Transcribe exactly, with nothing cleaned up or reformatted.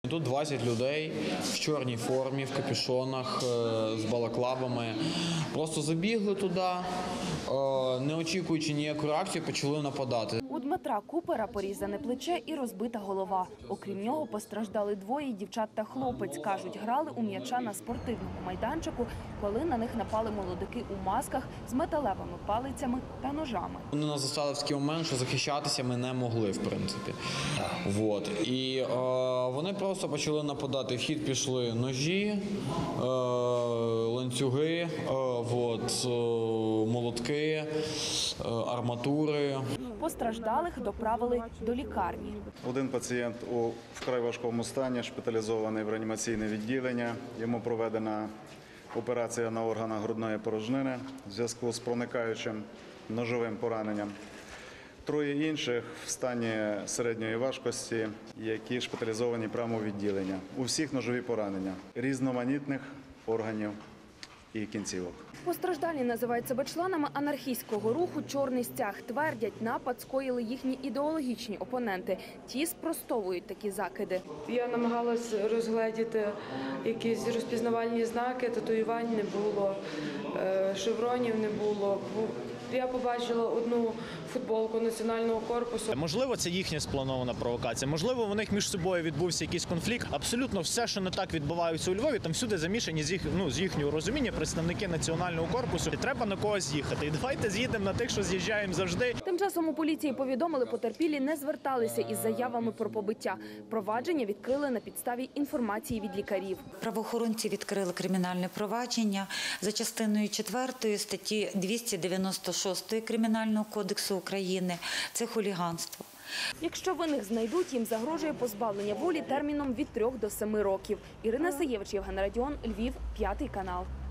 Тут двадцять людей в чорній формі, в капюшонах, з балаклавами. Просто забігли туди, не очікуючи ніяку реакцію, почали нападати. У Дмитра Купера порізане плече і розбита голова. Окрім нього постраждали двоє дівчат та хлопець. Кажуть, грали у м'яча на спортивному майданчику, коли на них напали молодики у масках з металевими палицями та ножами. Вони нас застали в такий момент, що захищатися ми не могли, в принципі. Вот. І е, вони просто почали нападати. В хід пішли ножі, е, ланцюги, е, вот, е, молотки, е, арматури. Постраждалих доправили до лікарні. Один пацієнт у вкрай важкому стані, шпиталізований в реанімаційне відділення. Йому проведена операція на органах грудної порожнини в зв'язку з проникаючим ножовим пораненням. Троє інших в стані середньої важкості, які шпиталізовані прямо у відділення. У всіх ножові поранення різноманітних органів і кінцівок. Постраждалі називають себе членами анархістського руху «Чорний стяг». Твердять, напад скоїли їхні ідеологічні опоненти. Ті спростовують такі закиди. Я намагалася розгледіти якісь розпізнавальні знаки, татуювань не було, шевронів не було. Я побачила одну футболку національного корпусу. Можливо, це їхня спланована провокація. Можливо, у них між собою відбувся якийсь конфлікт. Абсолютно все, що не так відбувається у Львові, там всюди замішані з їх, ну, з їхнього розуміння представники національного корпусу. І треба на когось їхати. І давайте з'їдемо на тих, що з'їжджаємо завжди. Тим часом у поліції повідомили, потерпілі не зверталися із заявами про побиття. Провадження відкрили на підставі інформації від лікарів. Правоохоронці відкрили кримінальне провадження за частиною четвертої статті двісті дев'яносто шостої Кримінального кодексу України. Це хуліганство. Якщо винних знайдуть, їм загрожує позбавлення волі терміном від трьох до семи років. Ірина Саєвич, Євген Радіон, Львів, п'ятий канал.